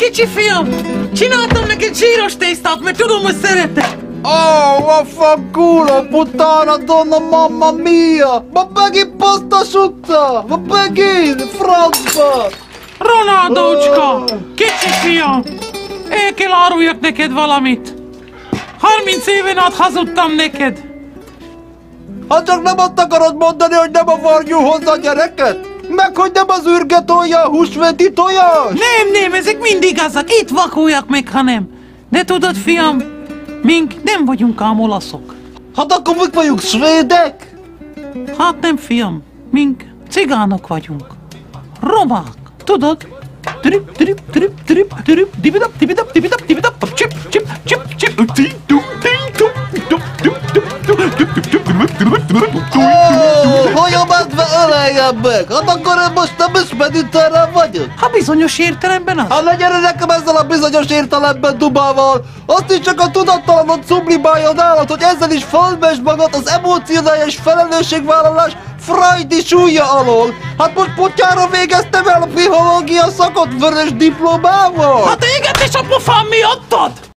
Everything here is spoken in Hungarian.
Kicsi fiam, csináltam neked zsíros tésztát, mert tudom, hogy szereted. Oh, vaffanculo, puttana, donna, mamma mia! Ma begin pasta asciutta! Ma begin, francba! Ronaldócska, kicsi fiam, el kell áruljak neked valamit. 30 éven át hazudtam neked. Ha csak nem azt akarod mondani, hogy nem a varjú hozzá a gyereket? Meg hogy nem az ürge tolja a húsvéti tojás? Nem, ezek mind igazak, itt vakuljak meg, ha nem. De tudod, fiam, mink nem vagyunk ám olaszok. Hát akkor mik vagyunk, svédek? Hát nem, fiam, mink cigánok vagyunk. Romák, tudod? Trip, trip, trip, trip, trip, dibidap, dibidap, dibidap, dibidap, csip, csip, csip, csip, Hajamedve öleljem meg! Hát akkor én most nem is mediterrán vagyok? Ha bizonyos értelemben az. Hát ne gyere nekem ezzel a bizonyos értelemben dubával! Azt is csak a tudattalanod sublimálja nálad, hogy ezzel is fölmesd magad az emocionális felelősségvállalás freudi súlya alól! Hát most potyára végeztem el a pszichológia szakot vörös diplomával! Hát éget és a pofám miattad!